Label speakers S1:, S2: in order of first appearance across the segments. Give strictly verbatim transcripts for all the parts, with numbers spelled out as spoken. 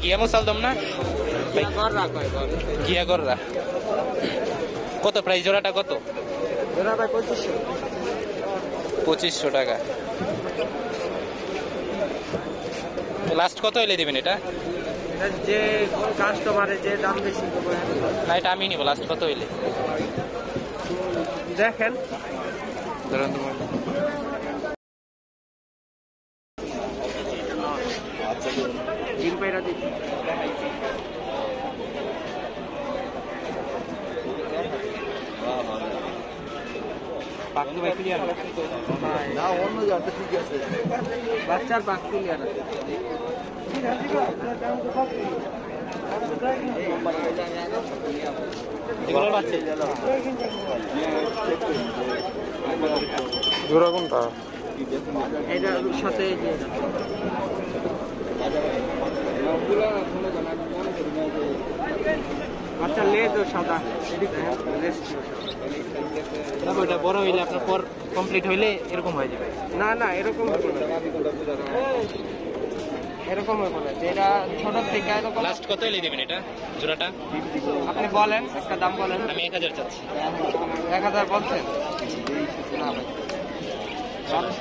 S1: গিয়া মুসালদম না গিয়া গররা কত প্রাইস জোড়াটা কত পঁচিশশো টাকা লাস্ট কত হইলে দিবেন এটা
S2: যে কাস্টমারের যে দাম বেশি
S1: না এটা আমি নিব লাস্ট কত হইলে
S2: দেখেন
S1: ধরুন তোমার
S2: ডিম পাইরা দিচ্ছি বাচ্চার পাক ক্লিয়ার আছে
S1: জোড়া কোনটা
S2: এটার সাথে আচ্ছা লেজ ও সাদা
S1: ওইটা বড় হইলে আপনার পর কমপ্লিট হইলে এরকম হয়ে যাবে
S2: না না এরকম এরকম হবে না যেটা ছোট থেকে এরকম
S1: লাস্ট কত হইলে দিবেন এটা জোড়াটা
S2: আপনি বলেন একটা দাম বলেন
S1: আমি এক হাজার চাচ্ছি
S2: এক হাজার বলছেন না ভাই বারোশো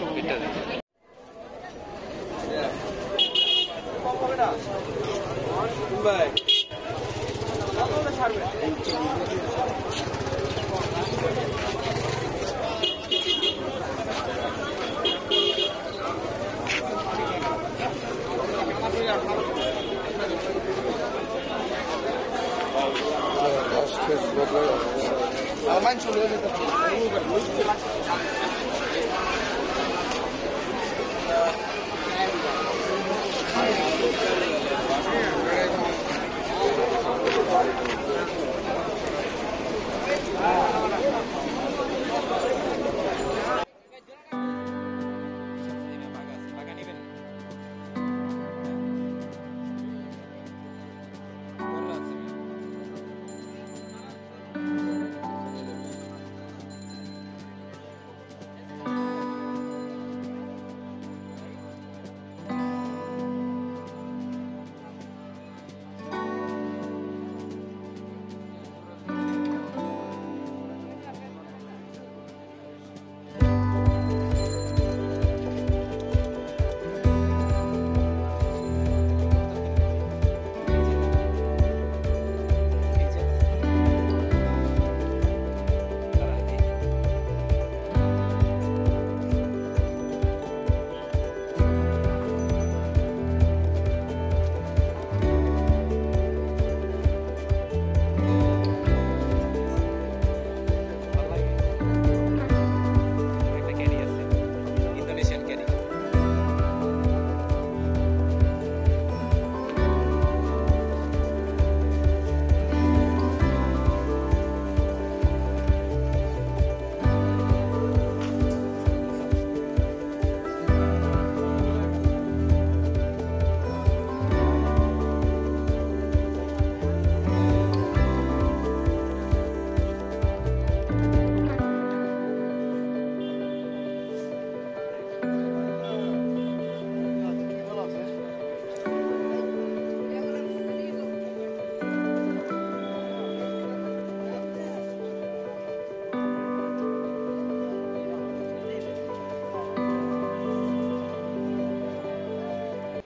S2: ভাই আমার মান চলে যেতে